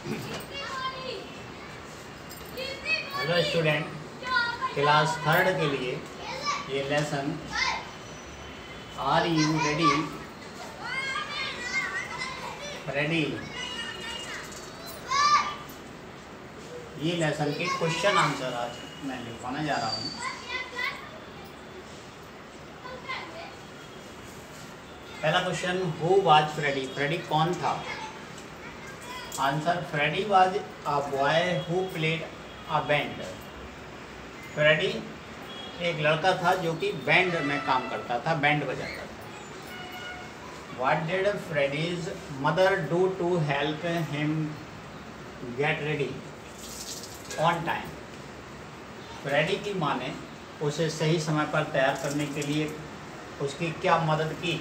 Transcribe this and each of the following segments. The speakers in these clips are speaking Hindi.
हेलो स्टूडेंट, क्लास थर्ड के लिए ये लेसन आर यू रेडी ये लेसन के क्वेश्चन आंसर आज मैं लिखवाने जा रहा हूँ। पहला question, who was Freddie? Freddie कौन था? Answer, Freddie was a boy who played a band. Freddie एक लड़का था जो कि बैंड में काम करता था, बैंड बजाता था। What did Freddie's mother do to help him get ready on time? Freddie की माँ ने उसे सही समय पर तैयार करने के लिए उसकी क्या मदद की?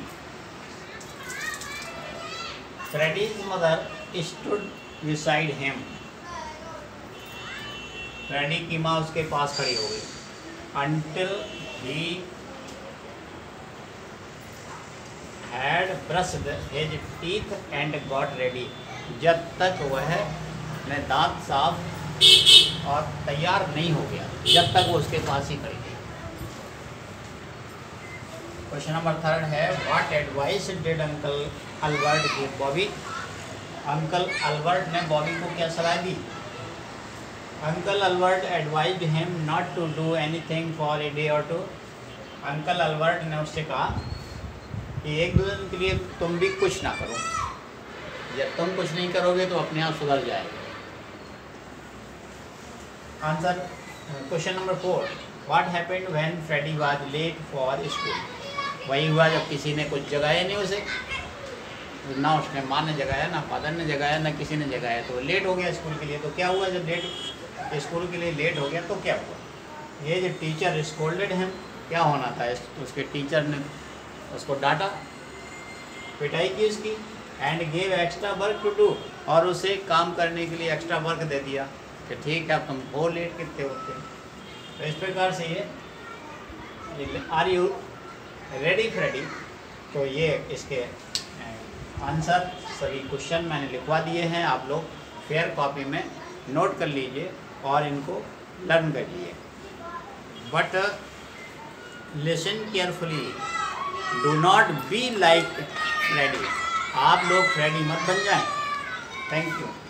Freddie's mother stood beside him. Freddie की माँ उसके पास खड़ी हो गई। Until he had brushed his teeth and got ready। जब तक वह अपने दांत साफ और तैयार नहीं हो गया, जब तक वो उसके पास ही खड़ी थी। क्वेश्चन नंबर थर्ड है, what advice did Uncle Albert give Bobby? Uncle Albert ने बॉबी को क्या सलाह दी? Uncle Albert advised him not to do anything for a day और टू। अंकल अल्बर्ट ने उससे कहा कि एक दो दिन के लिए तुम भी कुछ ना करो, जब तुम कुछ नहीं करोगे तो अपने आप सुधर जाएगा। Answer, question number 4, what happened when Freddie was late for school? वही हुआ जब किसी ने कुछ जगाया नहीं उसे, ना उसने माँ ने जगाया, ना फादर ने जगाया, ना किसी ने जगाया, तो लेट हो गया स्कूल के लिए। तो क्या हुआ जब स्कूल के लिए लेट हो गया तो क्या हुआ? ये जो टीचर स्कोल्डेड हैं, क्या होना था? उसके टीचर ने उसको डांटा, पिटाई की उसकी, and gave extra work to do, और उसे काम करने के लिए एक्स्ट्रा वर्क दे दिया कि ठीक है अब तुम हो लेट कितने होते। तो इस प्रकार से ये आर यू रेडी फ्रेडी। तो ये इसके आंसर सभी क्वेश्चन मैंने लिखवा दिए हैं, आप लोग फेयर कॉपी में नोट कर लीजिए और इनको लर्न करिए। But listen carefully, do not be like Freddie. आप लोग फ्रेडी मत बन जाएं। Thank you.